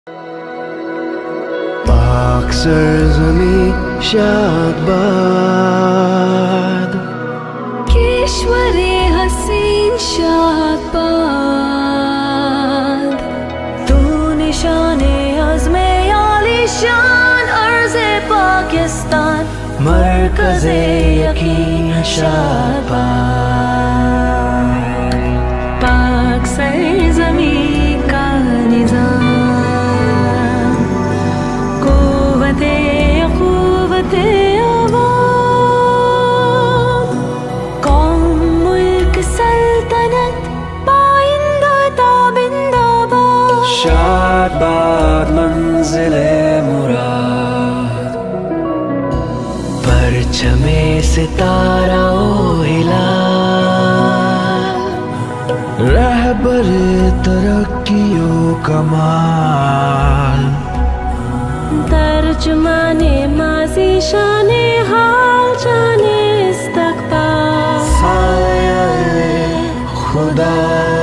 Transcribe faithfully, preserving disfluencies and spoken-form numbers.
पाक सरज़मी शादबाद, केशवरे हसीन शादबाद, तू निशाने अज़्मे आलिशान अर्ज़े पाकिस्तान, मरकज़े यकीन शादबाद। पाक सरज़मी का निज़ाम, क़ुव्वते क़ुव्वते अवाम, कौम मुल्क सल्तनत पाइंदा ताबिंदाबाद। शादबाद मंज़िले मुराद, परचमे सितारा ओ हिलाल, रहबर तरक्कियो कमाल, तर्जुमाने माज़ी शाने हाल जाने इस्तक़बाल। साया खुदा